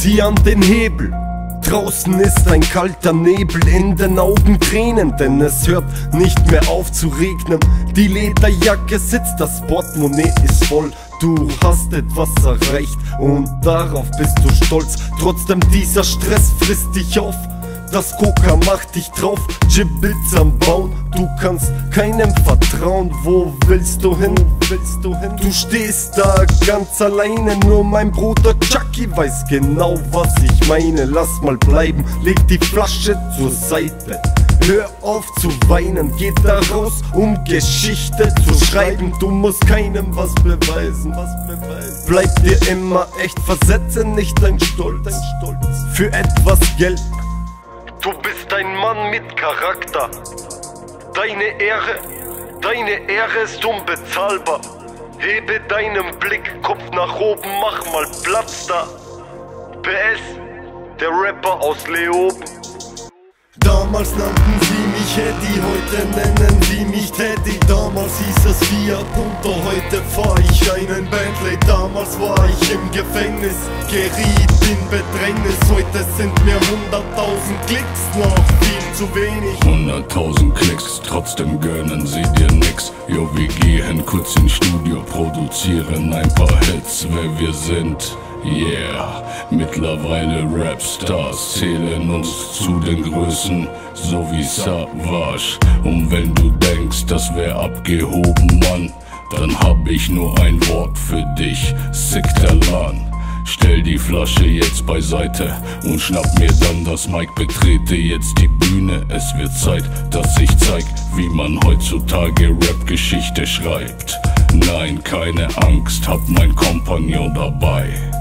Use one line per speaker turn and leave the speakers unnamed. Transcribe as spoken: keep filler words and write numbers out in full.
zieh an den Hebel. Draußen ist ein kalter Nebel, in den Augen Tränen, denn es hört nicht mehr auf zu regnen. Die Lederjacke sitzt, das Portemonnaie ist voll. Du hast etwas erreicht und darauf bist du stolz. Trotzdem dieser Stress frisst dich auf. Das Coca macht dich drauf, Gibbets am Bauen. Du kannst keinem vertrauen, wo willst du hin, willst du hin? Du stehst da ganz alleine, nur mein Bruder Chucky weiß genau, was ich meine. Lass mal bleiben, leg die Flasche zur Seite. Hör auf zu weinen, geht da raus, um Geschichte zu schreiben. Du musst keinem was beweisen, was beweisen. Bleib dir immer echt, versetze nicht dein Stolz, dein Stolz für etwas Geld. Du bist ein Mann mit Charakter. Deine Ehre, deine Ehre ist unbezahlbar. Hebe deinen Blick, Kopf nach oben, mach mal Platz da. P S, der Rapper aus Leoben. Damals nannten sie mich Eddie, heute nennen sie mich Teddy. Damals hieß es Fiat Punto, heute fahr ich einen Bentley. Damals war ich im Gefängnis, geriet in Bedrängnis. Heute sind mir hunderttausend Klicks noch viel zu wenig.
hunderttausend Klicks, trotzdem gönnen sie dir nix. Jo, wir gehen kurz ins Studio, produzieren ein paar Hits, wer wir sind. Yeah, mittlerweile Rapstars zählen uns zu den Größen, so wie Savage. Und wenn du denkst, das wär abgehoben, Mann, dann hab ich nur ein Wort für dich, Siktalan. Stell die Flasche jetzt beiseite und schnapp mir dann das Mic, betrete jetzt die Bühne. Es wird Zeit, dass ich zeig, wie man heutzutage Rap-Geschichte schreibt. Nein, keine Angst, hab mein Kompagnon dabei.